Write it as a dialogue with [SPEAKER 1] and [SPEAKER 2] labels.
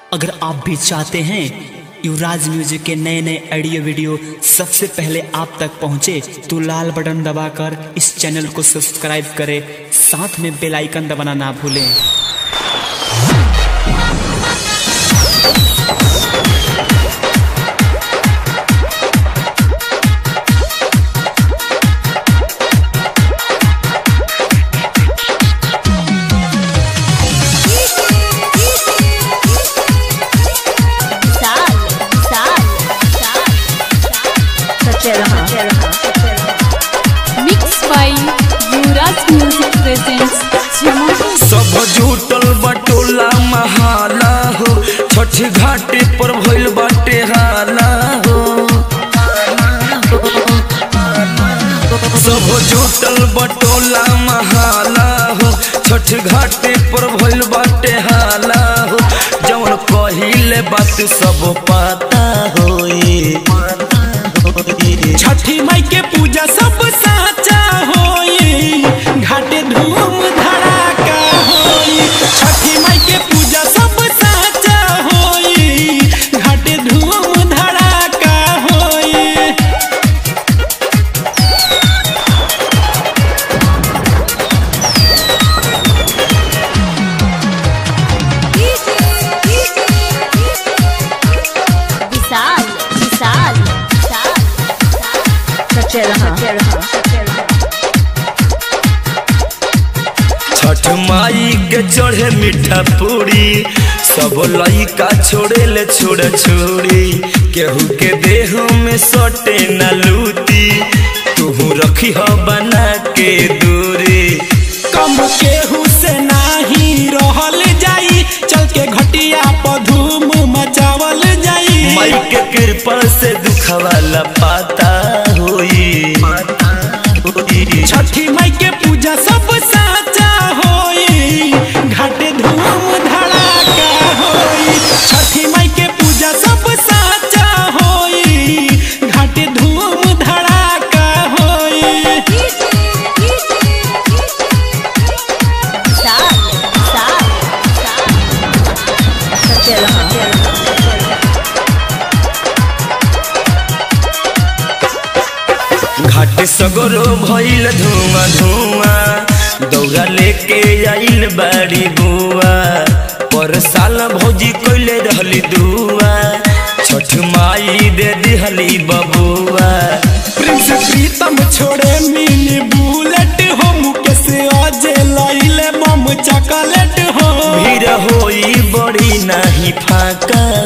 [SPEAKER 1] अगर आप भी चाहते हैं युवराज म्यूजिक के नए नए ऑडियो वीडियो सबसे पहले आप तक पहुंचे तो लाल बटन दबाकर इस चैनल को सब्सक्राइब करें, साथ में बेल आइकन दबाना ना भूलें।
[SPEAKER 2] Mix by Yuvraj music presents.
[SPEAKER 3] सब जुटल बटोला महाला हो, छठ घाटे पर भइल बाटे हाला हो। सब जुटल बटोला महाला हो, छठ घाटे पर भइल बाटे हाला हो। जवन कहिले बात सब पता होई,
[SPEAKER 4] छठी माई के पूजा सब साचा होई, घाटे धूम धड़ाका होई। छठी माई के पूजा सब साचा होई, घाटे धूम धड़ाका होई।
[SPEAKER 3] छठ माई के चढ़े मीठा पूरी, सब लइका छोड़े ले छोड़ छोड़ी। केहू के देह में सटे न लूटी, तू रखी हो बना के दूरी।
[SPEAKER 4] कम केहू से नाही रहल जाई, चल के घटिया पर धूम मचावल जाई।
[SPEAKER 3] माई के कृपा से दुख वाला पाता होई।
[SPEAKER 4] छठी माई के पूजा सब साचा होई, घाटे धूम धड़ाका होई। छठी माई के पूजा सब साचा होई, घाटे धूम धड़ाका होई।
[SPEAKER 3] घाट सगरो भइल धुआं धुआं, दौड़ा लेके आइल बाड़ी बुआ। पर साल भौजी कइले रहली दुआ, छठ माई दे दिहली बबुआ।
[SPEAKER 4] प्रिंस प्रीतम छोड़े मिनी बुलेट हो, मुकेश अजे लइले मम चॉकलेट हो।
[SPEAKER 3] भीड़ होई बड़ी नाही फाका